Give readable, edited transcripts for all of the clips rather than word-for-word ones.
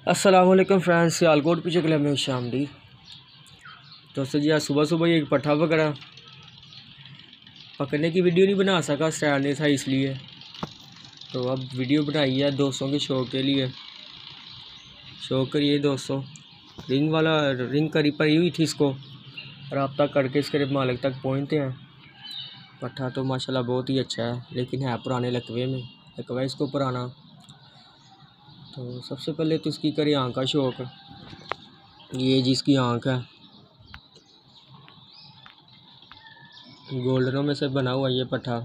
अस्सलाम वालेकुम फ्रेंड्स, सियालकोट पीछे क्लब में शामदी दोस्तों जी। आज सुबह सुबह ये एक पट्ठा पकड़ा, पकड़ने की वीडियो नहीं बना सका, स्टैंड नहीं था इसलिए। तो अब वीडियो बनाई है दोस्तों के शौक के लिए। शौक करिए दोस्तों, रिंग करी पड़ी हुई थी, इसको रब्ता करके इसके मालिक तक पहुँचते हैं। पट्ठा तो माशाल्लाह बहुत ही अच्छा है, लेकिन है पुराने लकवे में, लकवा इसको पुराना। तो सबसे पहले तो इसकी करें आँख का शौक। ये जिसकी आँख है गोल्डनों में से बना हुआ ये पट्ठा।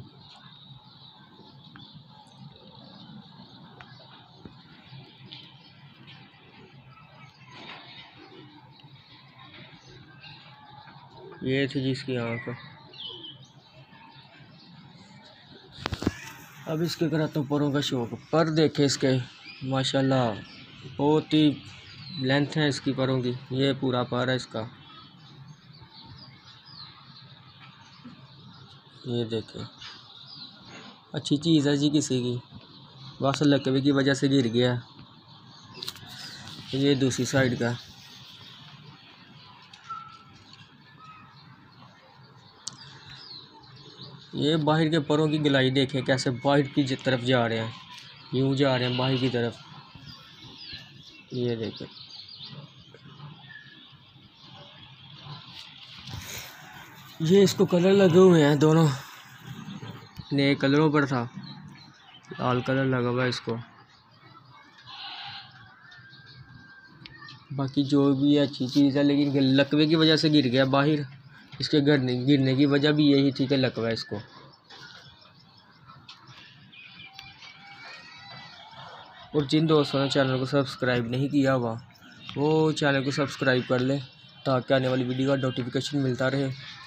ये थी जिसकी आँख। अब इसके कराता हूँ परों का शौक। पर देखे इसके माशाल्लाह बहुत ही लेंथ है इसकी परों की। ये पूरा पर है इसका, ये देखें। अच्छी चीज़ है जी किसी की, बस लकवे की वजह से गिर गया। ये दूसरी साइड का, ये बाहर के परों की गलाई देखें कैसे बाहर की तरफ जा रहे हैं, यूं जा रहे हैं बाहर की तरफ। ये देखें, ये इसको कलर लगे हुए हैं दोनों, नए कलरों पर था, लाल कलर लगा हुआ है इसको। बाकी जो भी अच्छी चीज़ है, लेकिन लकवे की वजह से गिर गया बाहर। इसके गिरने की वजह भी यही थी कि लकवा इसको। और जिन दोस्तों ने चैनल को सब्सक्राइब नहीं किया हुआ वो चैनल को सब्सक्राइब कर ले, ताकि आने वाली वीडियो का नोटिफिकेशन मिलता रहे।